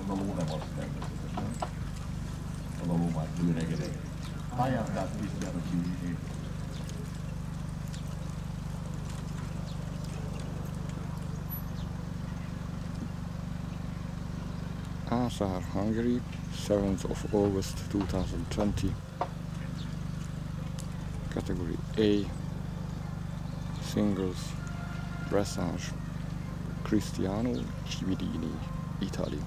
a ló nem az természetesen. Az a ló már bőregedett. Pályán tehát Cristiano Chiellini. Asar, Hungary, 7th of August 2020. Category A, singles, dressage, Cristiano Chiellini, Italy.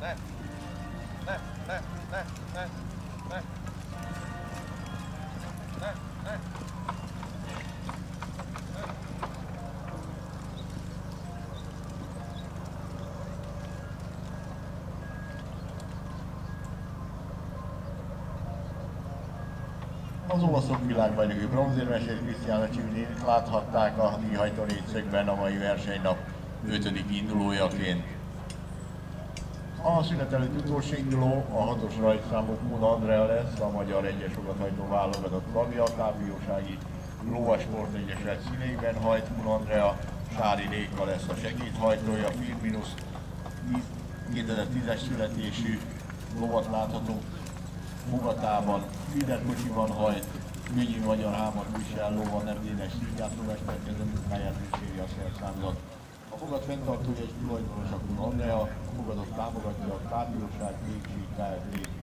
Az olaszok világbajnoki bronzérmesét Cristiano Cividinit láthatták a díjhajtó négyszögben a mai versenynap 5. indulójaként. A szünet előtt utolsó induló a 6-os rajtszámú Kun Andrea lesz, a magyar egyes fogathajtó válogatott tagja, a Kábíjósági Lovasport Egyesület színeiben hajt Kun Andrea, Sári Réka lesz a segédhajtója, Firminus 2010-es születésű lovat láthatunk fogatában, Fider kocsiban hajt, Ményi magyar hámat visel, lóval nem dénes színjászómesterkező munkáját kíséri a szerszámzat. A fogat fenntartója és tulajdonosa Kun Andrea, a fogadot támogatja a Kábíjóság Pékség Kft.